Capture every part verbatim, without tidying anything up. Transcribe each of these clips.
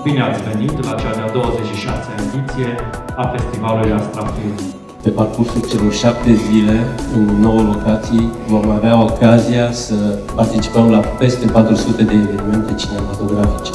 Bine ați venit la cea de-a douăzeci și șasea ediție a Festivalului Astra Film. Pe parcursul celor șapte zile, în nouă locații, vom avea ocazia să participăm la peste patru sute de evenimente cinematografice.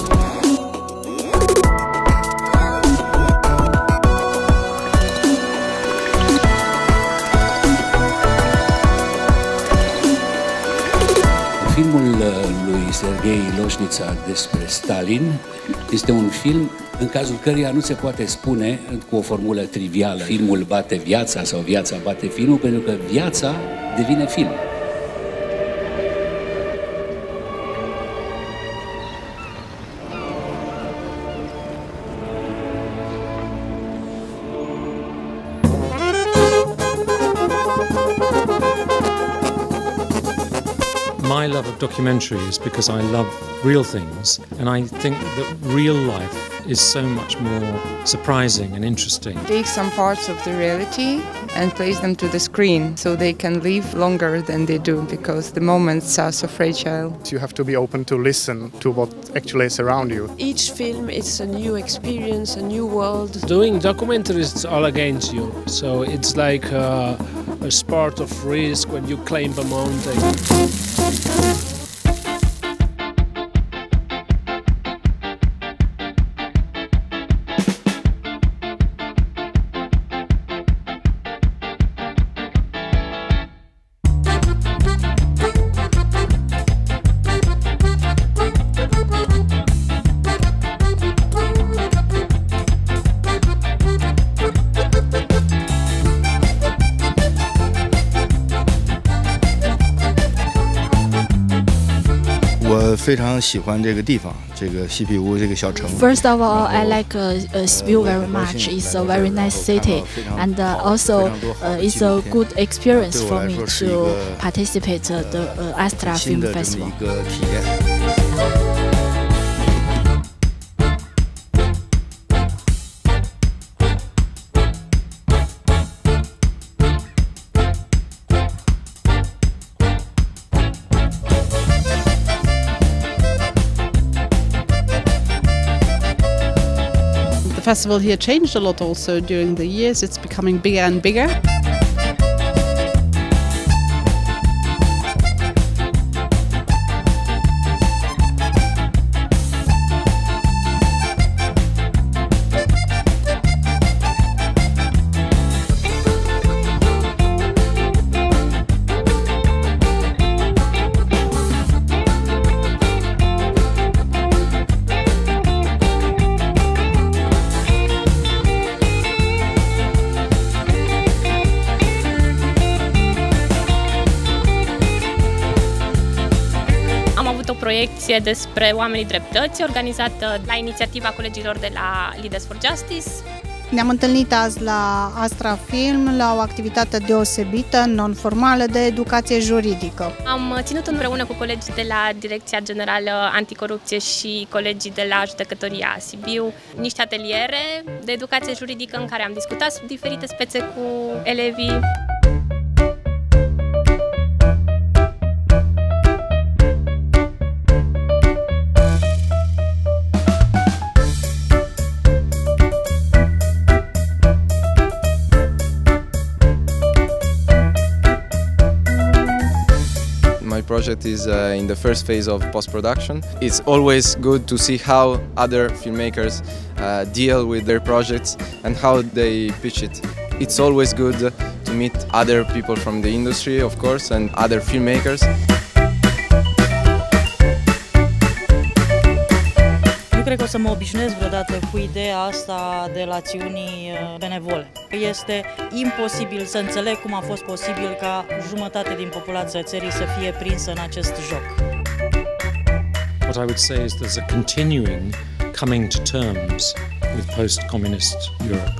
Filmul lui Serghei Loșnița despre Stalin este un film în cazul căruia nu se poate spune cu o formulă trivială filmul bate viața sau viața bate filmul, pentru că viața devine film. My love of documentary is because I love real things, and I think that real life is so much more surprising and interesting. Take some parts of the reality and place them to the screen so they can live longer than they do, because the moments are so fragile. You have to be open to listen to what actually is around you. Each film is a new experience, a new world. Doing documentaries is all against you, so it's like a, a sport of risk when you climb a mountain. First of all, I like uh, uh, Sibiu very much. It's a very nice city, and uh, also uh, it's a good experience for me to participate in the uh, Astra Film Festival. The festival here changed a lot also during the years. It's becoming bigger and bigger. Am avut o proiecție despre oamenii dreptății, organizată la inițiativa colegilor de la Leaders for Justice. Ne-am întâlnit azi la Astra Film, la o activitate deosebită, non-formală, de educație juridică. Am ținut împreună cu colegii de la Direcția Generală Anticorupție și colegii de la Judecătoria Sibiu niște ateliere de educație juridică în care am discutat diferite spețe cu elevii. My project is uh, in the first phase of post-production. It's always good to see how other filmmakers uh, deal with their projects and how they pitch it. It's always good to meet other people from the industry, of course, and other filmmakers. Nu cred că o să mă obișnuiesc vreodată cu ideea asta de rațiunii benevole. Este imposibil să înțeleg cum a fost posibil ca jumătate din populația țării să fie prinsă în acest joc. What I would say is there's a continuing coming to terms with post-communist Europe.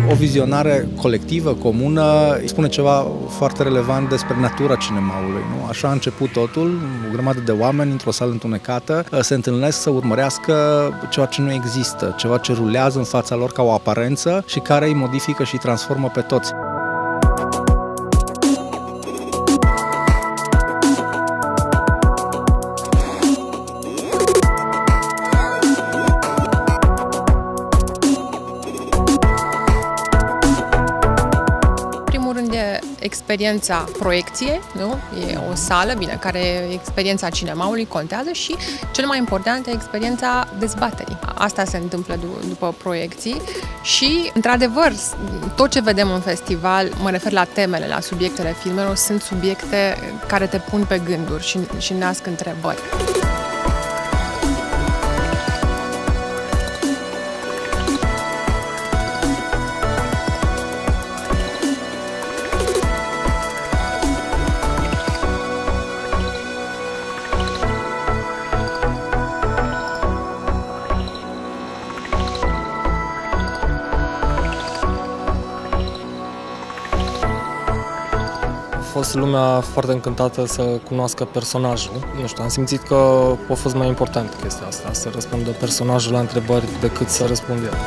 o vizionare colectivă, comună, spune ceva foarte relevant despre natura cinemaului. Nu? Așa a început totul, o grămadă de oameni într-o sală întunecată se întâlnesc să urmărească ceva ce nu există, ceva ce rulează în fața lor ca o aparență și care îi modifică și îi transformă pe toți. Experiența proiecției, nu? E o sală, bine, care experiența cinemaului contează și, cel mai important, e experiența dezbaterii. Asta se întâmplă după proiecții și, într-adevăr, tot ce vedem în festival, mă refer la temele, la subiectele filmelor, sunt subiecte care te pun pe gânduri și, și nasc întrebări. A fost lumea foarte încântată să cunoască personajul. Nu știu, am simțit că a fost mai important chestia asta, să răspundă personajul la întrebări decât să răspund eu.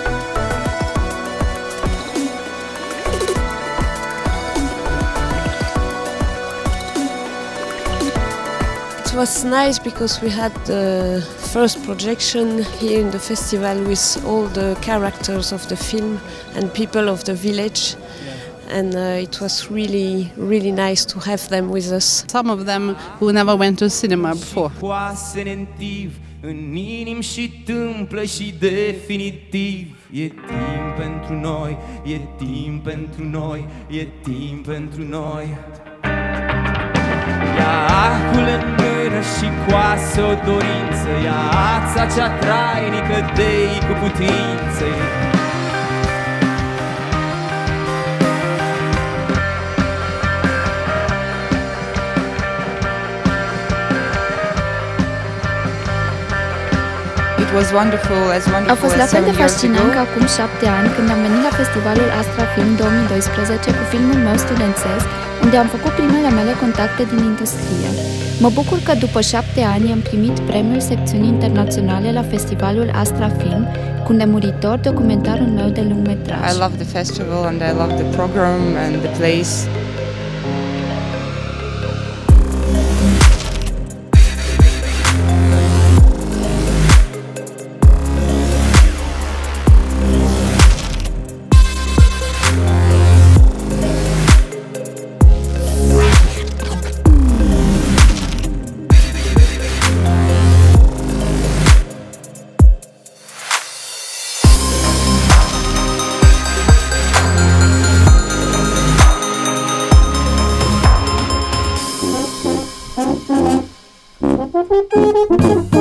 It was nice because we had the first projection here in the festival with all the characters of the film and people of the village. And uh, it was really, really nice to have them with us. Some of them who never went to cinema before. În inim și tâmplă și definitiv. E timp pentru noi, e timp pentru noi, e timp pentru noi. Ia arcul în mână și coasă o dorință, ia ața cea trainică, dă-i cu putință. A fost la fel de fascinant ca acum șapte ani când am venit la festivalul Astra Film două mii doisprezece cu filmul meu studențesc, unde am făcut primele mele contacte din industrie. Mă bucur că după șapte ani am primit premiul secțiunii internaționale la festivalul Astra Film cu Nemuritor, documentarul meu de lungmetraj. I love the festival and I love the program and the place. Thank you.